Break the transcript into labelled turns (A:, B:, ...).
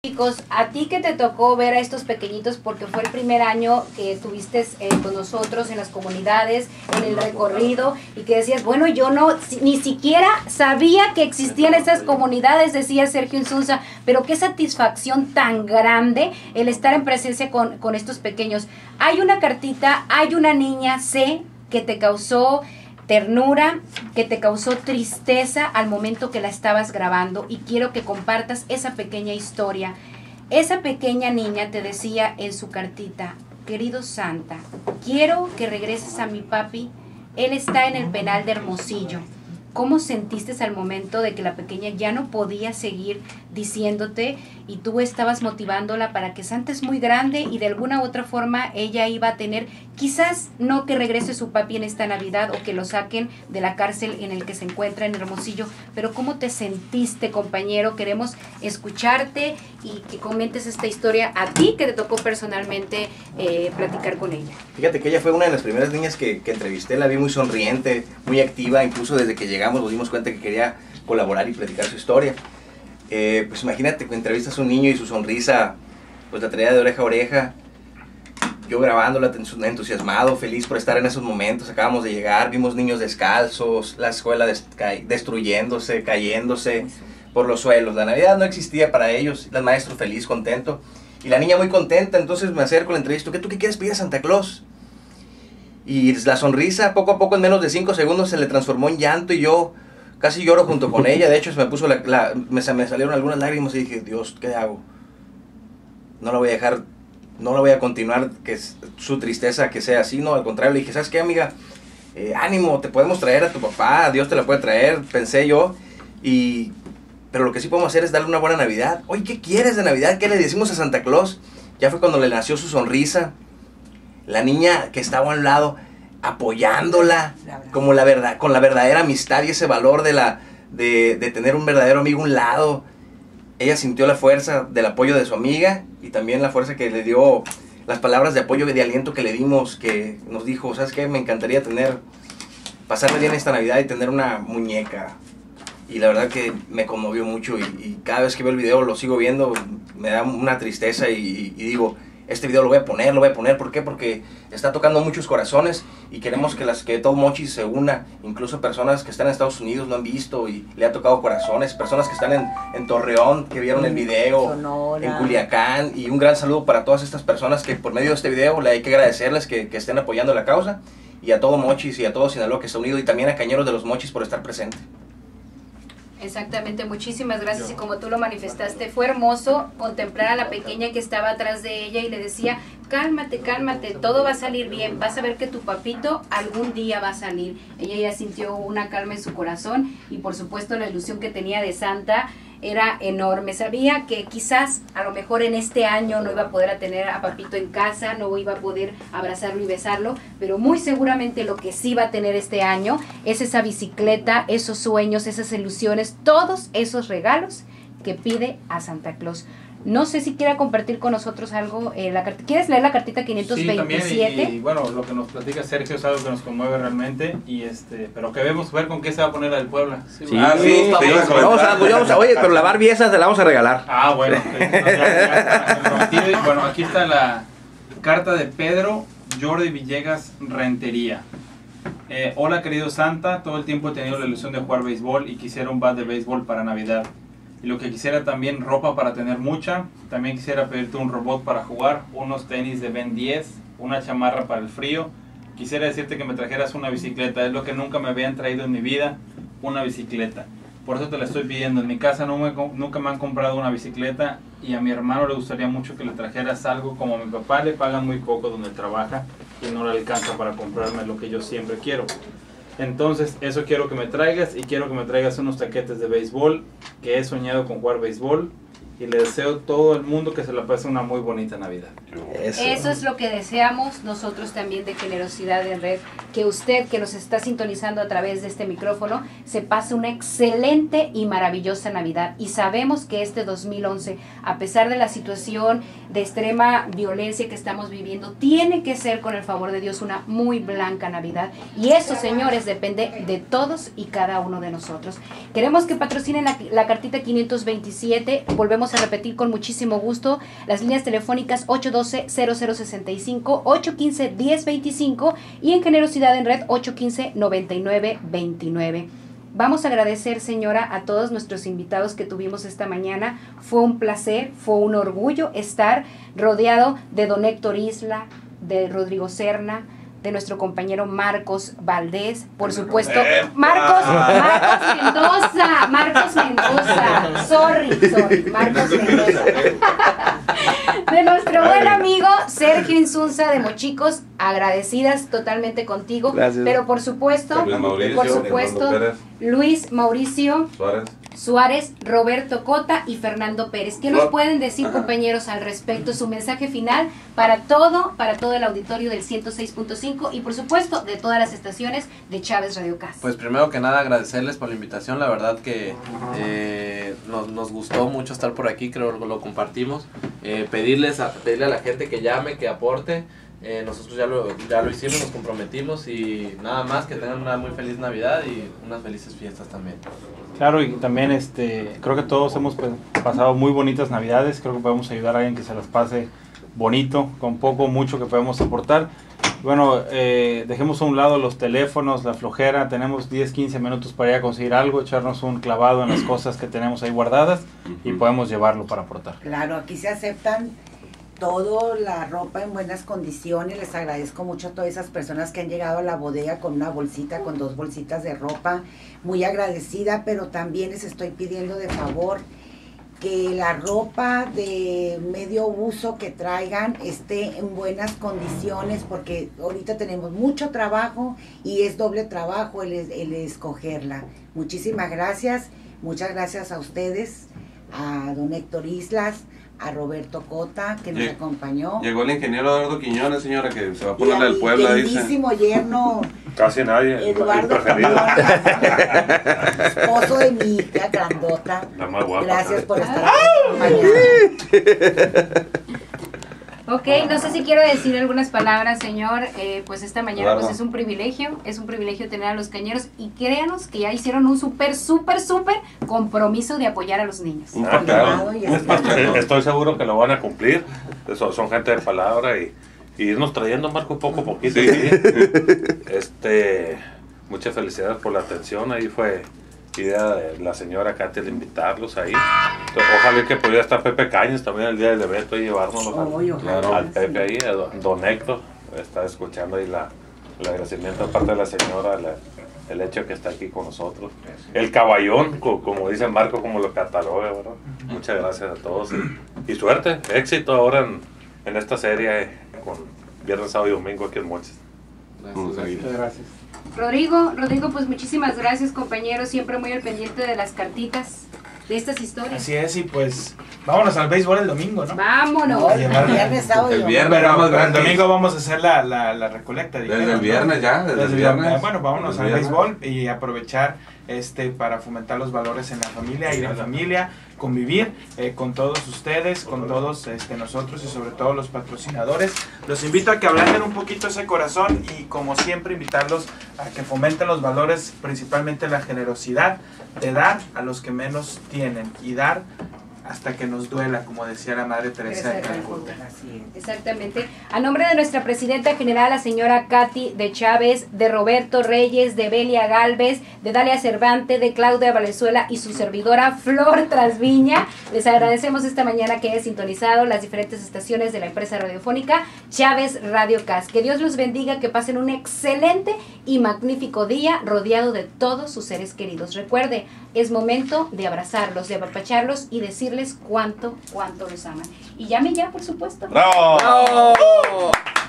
A: Chicos, a ti que te tocó ver a estos pequeñitos porque fue el primer año que estuviste con nosotros en las comunidades, en el recorrido, y que decías, bueno, yo no, ni siquiera sabía que existían esas comunidades, decía Sergio Insunza, pero qué satisfacción tan grande el estar en presencia con estos pequeños. Hay una cartita, hay una niña, sé que te causó ternura, que te causó tristeza al momento que la estabas grabando, y quiero que compartas esa pequeña historia. Esa pequeña niña te decía en su cartita, querido Santa, quiero que regreses a mi papi, él está en el penal de Hermosillo. ¿Cómo sentiste al momento de que la pequeña ya no podía seguir diciéndote y tú estabas motivándola para que Santa es muy grande y de alguna u otra forma ella iba a tener, quizás no que regrese su papi en esta Navidad o que lo saquen de la cárcel en el que se encuentra en Hermosillo? Pero ¿cómo te sentiste, compañero? Queremos escucharte y que comentes esta historia a ti que te tocó personalmente platicar con ella.
B: Fíjate que ella fue una de las primeras niñas que entrevisté, la vi muy sonriente, muy activa, incluso desde que llegamos nos dimos cuenta que quería colaborar y platicar su historia. Pues imagínate que entrevistas a un niño y su sonrisa, pues la traía de oreja a oreja. Yo grabándola entusiasmado, feliz por estar en esos momentos. Acabamos de llegar, vimos niños descalzos, la escuela destruyéndose, cayéndose por los suelos. La Navidad no existía para ellos, el maestro feliz, contento. Y la niña muy contenta, entonces me acerco, la entrevisto, ¿tú qué quieres pedir a Santa Claus? Y la sonrisa, poco a poco, en menos de 5 segundos, se le transformó en llanto y yo casi lloro junto con ella. De hecho, se me puso me salieron algunas lágrimas y dije, Dios, ¿qué hago? No la voy a dejar, no la voy a continuar, que su tristeza que sea así, no, al contrario, le dije, ¿sabes qué, amiga? Ánimo, te podemos traer a tu papá, Dios te la puede traer, pensé yo, pero lo que sí podemos hacer es darle una buena Navidad. Oye, ¿qué quieres de Navidad? ¿Qué le decimos a Santa Claus? Ya fue cuando le nació su sonrisa. La niña que estaba a un lado, apoyándola, como con la verdadera amistad y ese valor de tener un verdadero amigo a un lado. Ella sintió la fuerza del apoyo de su amiga y también la fuerza que le dio las palabras de apoyo y de aliento que le dimos, que nos dijo, ¿sabes qué? Me encantaría pasarme bien esta Navidad y tener una muñeca. Y la verdad que me conmovió mucho y cada vez que veo el video, lo sigo viendo, me da una tristeza y digo, este video lo voy a poner, ¿por qué? Porque está tocando muchos corazones y queremos que todo Mochis se una, incluso personas que están en Estados Unidos lo han visto y le ha tocado corazones, personas que están en Torreón, que vieron el video, Sonora, en Culiacán, y un gran saludo para todas estas personas que por medio de este video hay que agradecerles que estén apoyando la causa, y a todo Mochis y a todo Sinaloa que está unido, y también a Cañeros de los Mochis por estar presente.
A: Exactamente, muchísimas gracias. Y como tú lo manifestaste, fue hermoso contemplar a la pequeña que estaba atrás de ella y le decía, cálmate, cálmate, todo va a salir bien, vas a ver que tu papito algún día va a salir. Ella ya sintió una calma en su corazón y por supuesto la ilusión que tenía de Santa era enorme. Sabía que quizás a lo mejor en este año no iba a poder tener a papito en casa, no iba a poder abrazarlo y besarlo, pero muy seguramente lo que sí va a tener este año es esa bicicleta, esos sueños, esas ilusiones, todos esos regalos que pide a Santa Claus. No sé si quiera compartir con nosotros algo. ¿Quieres leer la cartita 527?
C: Sí, también, y bueno, lo que nos platica Sergio es algo que nos conmueve realmente, pero que vemos ver con qué se va a poner la del Puebla.
B: Sí, oye, pero la Barbie esa te la vamos a regalar.
C: Ah, bueno. Bueno, aquí está la carta de Pedro Jordi Villegas Rentería. Hola, querido Santa, todo el tiempo he tenido la ilusión de jugar béisbol y quisiera un bat de béisbol para Navidad. Y lo que quisiera también, ropa para tener mucha. También quisiera pedirte un robot para jugar, unos tenis de Ben 10, una chamarra para el frío. Quisiera decirte que me trajeras una bicicleta, es lo que nunca me habían traído en mi vida, una bicicleta. Por eso te la estoy pidiendo. En mi casa nunca me han comprado una bicicleta y a mi hermano le gustaría mucho que le trajeras algo. Como a mi papá le pagan muy poco donde trabaja y no le alcanza para comprarme lo que yo siempre quiero. Entonces eso quiero que me traigas, y quiero que me traigas unos taquetes de béisbol, que he soñado con jugar béisbol, y le deseo a todo el mundo que se la pase una muy bonita Navidad.
A: Eso es lo que deseamos nosotros también de Generosidad en Red. que usted que nos está sintonizando a través de este micrófono se pase una excelente y maravillosa Navidad. Y sabemos que este 2011, a pesar de la situación de extrema violencia que estamos viviendo, tiene que ser con el favor de Dios una muy blanca Navidad. Y eso, señores, depende de todos y cada uno de nosotros. Queremos que patrocinen la cartita 527. Volvemos a repetir con muchísimo gusto las líneas telefónicas 812-0065, 815-1025 y en Generosidad en Red 815-9929. Vamos a agradecer, señora, a todos nuestros invitados que tuvimos esta mañana. Fue un placer, fue un orgullo estar rodeado de don Héctor Isla, de Rodrigo Serna, de nuestro compañero Marcos Valdés, por supuesto, Marcos Mendoza, sorry, Marcos Mendoza, de nuestro buen amigo Sergio Insunza de Mochicos, agradecidas totalmente contigo.
D: Gracias.
A: Pero por supuesto, Luis Mauricio Suárez, Roberto Cota y Fernando Pérez. ¿Qué nos pueden decir, compañeros, al respecto? Su mensaje final para todo el auditorio del 106.5 y por supuesto de todas las estaciones de Chávez Radio Cas.
D: Pues primero que nada agradecerles por la invitación, la verdad que nos gustó mucho estar por aquí, creo que lo compartimos. Pedirle a la gente que llame, que aporte. Nosotros ya lo hicimos, nos comprometimos y nada más, que tengan una muy feliz Navidad y unas felices fiestas también.
C: Claro, y también creo que todos hemos pasado muy bonitas Navidades, creo que podemos ayudar a alguien que se las pase bonito, con poco o mucho que podemos aportar. Bueno, dejemos a un lado los teléfonos, la flojera, tenemos 10-15 minutos para ir a conseguir algo, echarnos un clavado en las cosas que tenemos ahí guardadas y podemos llevarlo para aportar.
E: Claro, aquí se aceptan todo, la ropa en buenas condiciones. Les agradezco mucho a todas esas personas que han llegado a la bodega con una bolsita, con 2 bolsitas de ropa, muy agradecida, pero también les estoy pidiendo de favor que la ropa de medio uso que traigan esté en buenas condiciones, porque ahorita tenemos mucho trabajo y es doble trabajo el escogerla. Muchísimas gracias, muchas gracias a ustedes, a don Héctor Islas, a Roberto Cota, que nos acompañó.
F: Llegó el ingeniero Eduardo Quiñones, señora, que se va a poner al Puebla, dice.
E: Queridísimo yerno.
F: Casi nadie.
E: Eduardo Quiñones, esposo de mi hija grandota.
F: La más guapa.
E: Gracias por estar acompañando.
A: Ok, no sé si quiero decir algunas palabras, señor. Pues esta mañana pues es un privilegio tener a los cañeros y créanos que ya hicieron un súper compromiso de apoyar a los niños.
F: Claro. Estoy seguro que lo van a cumplir. Son gente de palabra y irnos trayendo, Marco, poco a poquito. Sí. Muchas felicidades por la atención. Ahí fue idea de la señora Katy de invitarlos ahí. Ojalá que pudiera estar Pepe Cañas también el día del evento y llevárnoslos al Pepe ahí, a don Héctor. Está escuchando ahí el agradecimiento de parte de la señora, el hecho de que está aquí con nosotros. El caballón, como dice Marco, como lo cataloga, ¿verdad? Muchas gracias a todos y suerte, éxito ahora en esta serie con viernes, sábado y domingo aquí en Mochis.
C: Muchas gracias.
A: Rodrigo, pues muchísimas gracias, compañero, siempre muy al pendiente de las cartitas, de estas historias.
G: Así es, y pues vámonos al béisbol el domingo, ¿no?
A: Vámonos.
E: El viernes, sábado y
G: el domingo vamos a hacer la recolecta.
F: Desde el viernes ya, desde el viernes.
G: Bueno, vámonos al béisbol y aprovechar para fomentar los valores en la familia, ir en familia, convivir con todos ustedes, con todos nosotros y sobre todo los patrocinadores. Los invito a que ablanden un poquito ese corazón y como siempre invitarlos a que fomenten los valores, principalmente la generosidad, de dar a los que menos tienen y dar hasta que nos duela, como decía la Madre Teresa de Calcuta.
A: Exactamente. A nombre de nuestra presidenta general, la señora Katy de Chávez, de Roberto Reyes, de Belia Galvez, de Dalia Cervantes, de Claudia Valenzuela y su servidora Flor Trasviña, les agradecemos esta mañana que hayan sintonizado las diferentes estaciones de la empresa radiofónica Chávez Radio Cas. Que Dios los bendiga, que pasen un excelente y magnífico día rodeado de todos sus seres queridos. Recuerde, es momento de abrazarlos, de apapacharlos y decirles cuánto los aman. Y llame ya, por supuesto.
F: ¡Bravo!
A: ¡Bravo!